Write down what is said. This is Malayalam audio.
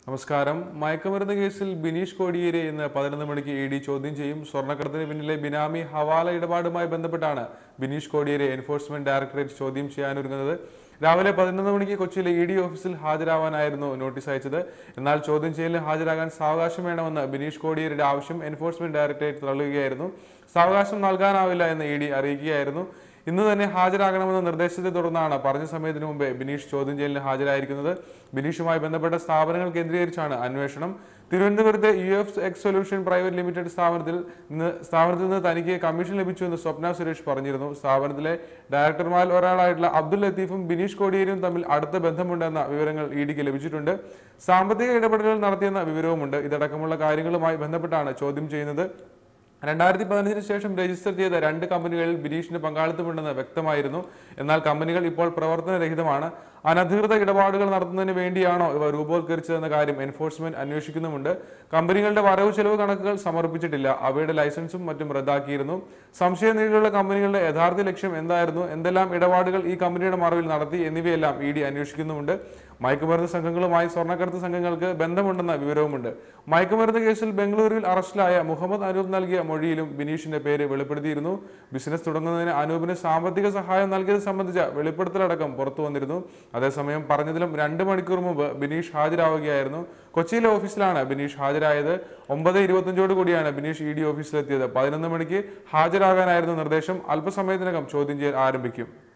നമസ്കാരം. മയക്കുമരുന്ന് കേസിൽ ബിനീഷ് കോടിയേരി ഇന്ന് 11 മണിക്ക് ഇഡി ചോദ്യം ചെയ്യും. സ്വർണ്ണക്കടത്തിന് പിന്നിലെ ബിനാമി ഹവാല ഇടപാടുമായി ബന്ധപ്പെട്ടാണ് ബിനീഷ് കോടിയേരി എൻഫോഴ്സ്മെന്റ് ഡയറക്ടറേറ്റ് ചോദ്യം ചെയ്യാനൊരുങ്ങുന്നത്. രാവിലെ 11 മണിക്ക് കൊച്ചിയിലെ ഇഡി ഓഫീസിൽ ഹാജരാവാനായിരുന്നു നോട്ടീസ് അയച്ചത്. എന്നാൽ ചോദ്യം ചെയ്യലിന് ഹാജരാകാൻ സാവകാശം വേണമെന്ന് ബിനീഷ് കോടിയേരിയുടെ ആവശ്യം എൻഫോഴ്സ്മെന്റ് ഡയറക്ടറേറ്റ് തള്ളുകയായിരുന്നു. സാവകാശം നൽകാനാവില്ല എന്ന് ഇഡി അറിയിക്കുകയായിരുന്നു. ഇന്ന് തന്നെ ഹാജരാകണമെന്ന നിർദ്ദേശത്തെ തുടർന്നാണ് പറഞ്ഞ സമയത്തിന് മുമ്പേ ബിനീഷ് ചോദ്യം ചെയ്യലിന് ഹാജരായിരിക്കുന്നത്. ബിനീഷുമായി ബന്ധപ്പെട്ട സ്ഥാപനങ്ങൾ കേന്ദ്രീകരിച്ചാണ് അന്വേഷണം. തിരുവനന്തപുരത്തെ UFX സൊല്യൂഷൻ പ്രൈവറ്റ് ലിമിറ്റഡ് സ്ഥാപനത്തിൽ നിന്ന് തനിക്ക് കമ്മീഷൻ ലഭിച്ചുവെന്ന് സ്വപ്ന സുരേഷ് പറഞ്ഞിരുന്നു. സ്ഥാപനത്തിലെ ഡയറക്ടർമാരിൽ ഒരാളായിട്ടുള്ള അബ്ദുൽ ലത്തീഫും ബിനീഷ് കോടിയേരിയും തമ്മിൽ അടുത്ത ബന്ധമുണ്ടെന്ന വിവരങ്ങൾ ഇഡിക്ക് ലഭിച്ചിട്ടുണ്ട്. സാമ്പത്തിക ഇടപെടലുകൾ നടത്തിയെന്ന വിവരവുമുണ്ട്. ഇതടക്കമുള്ള കാര്യങ്ങളുമായി ബന്ധപ്പെട്ടാണ് ചോദ്യം ചെയ്യുന്നത്. 2015 ശേഷം രജിസ്റ്റർ ചെയ്ത 2 കമ്പനികളിൽ ബിനീഷിന് പങ്കാളിത്തമുണ്ടെന്ന് വ്യക്തമായിരുന്നു. എന്നാൽ കമ്പനികൾ ഇപ്പോൾ പ്രവർത്തനരഹിതമാണ്. അനധികൃത ഇടപാടുകൾ നടത്തുന്നതിന് വേണ്ടിയാണോ ഇവ രൂപവത്കരിച്ചതെന്ന കാര്യം എൻഫോഴ്സ്മെന്റ് അന്വേഷിക്കുന്നുമുണ്ട്. കമ്പനികളുടെ വരവ് ചെലവ് കണക്കുകൾ സമർപ്പിച്ചിട്ടില്ല. അവയുടെ ലൈസൻസും മറ്റും റദ്ദാക്കിയിരുന്നു. സംശയനിലയിലുള്ള കമ്പനികളുടെ യഥാർത്ഥ ലക്ഷ്യം എന്തായിരുന്നു, എന്തെല്ലാം ഇടപാടുകൾ ഈ കമ്പനിയുടെ മറവിൽ നടത്തി എന്നിവയെല്ലാം ഇഡി അന്വേഷിക്കുന്നുമുണ്ട്. മയക്കുമരുന്ന് സംഘങ്ങളുമായി സ്വർണ്ണക്കടത്ത് സംഘങ്ങൾക്ക് ബന്ധമുണ്ടെന്ന വിവരവുമുണ്ട്. മയക്കുമരുന്ന് കേസിൽ ബംഗളൂരുവിൽ അറസ്റ്റിലായ മുഹമ്മദ് അനൂപ് നൽകിയ മൊഴിയിലും ബിനീഷിന്റെ പേര് വെളിപ്പെടുത്തിയിരുന്നു. ബിസിനസ് തുടങ്ങുന്നതിന് അനൂപിന് സാമ്പത്തിക സഹായം നൽകിയത് സംബന്ധിച്ച വെളിപ്പെടുത്തലടക്കം പുറത്തു വന്നിരുന്നു. അതേസമയം പറഞ്ഞതിലും 2 മണിക്കൂർ മുമ്പ് ബിനീഷ് ഹാജരാവുകയായിരുന്നു. കൊച്ചിയിലെ ഓഫീസിലാണ് ബിനീഷ് ഹാജരായത്. 9:25 കൂടിയാണ് ബിനീഷ് ഇഡി ഓഫീസിലെത്തിയത്. 11 മണിക്ക് ഹാജരാകാനായിരുന്നു നിർദ്ദേശം. അല്പസമയത്തിനകം ചോദ്യം ചെയ്യൽ ആരംഭിക്കും.